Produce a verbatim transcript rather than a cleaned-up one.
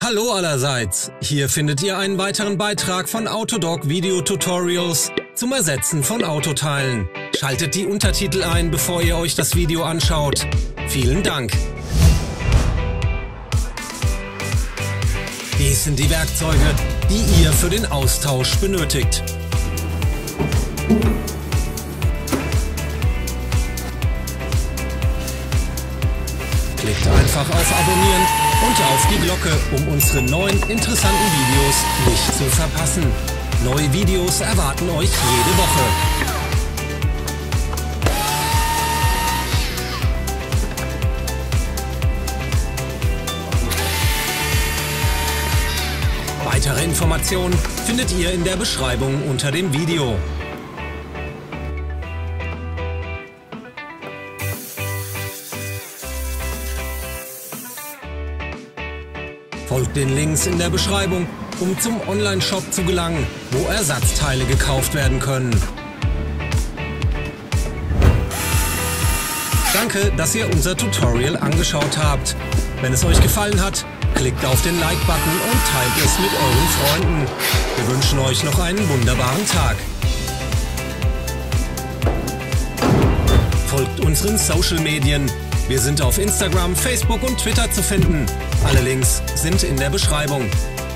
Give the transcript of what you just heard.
Hallo allerseits, hier findet ihr einen weiteren Beitrag von Autodoc Video Tutorials zum Ersetzen von Autoteilen. Schaltet die Untertitel ein, bevor ihr euch das Video anschaut. Vielen Dank! Dies sind die Werkzeuge, die ihr für den Austausch benötigt. Klickt einfach auf Abonnieren und auf die Glocke, um unsere neuen interessanten Videos nicht zu verpassen. Neue Videos erwarten euch jede Woche. Weitere Informationen findet ihr in der Beschreibung unter dem Video. Folgt den Links in der Beschreibung, um zum Online-Shop zu gelangen, wo Ersatzteile gekauft werden können. Danke, dass ihr unser Tutorial angeschaut habt. Wenn es euch gefallen hat, klickt auf den Like-Button und teilt es mit euren Freunden. Wir wünschen euch noch einen wunderbaren Tag. Folgt unseren Social-Medien. Wir sind auf Instagram, Facebook und Twitter zu finden. Alle Links sind in der Beschreibung.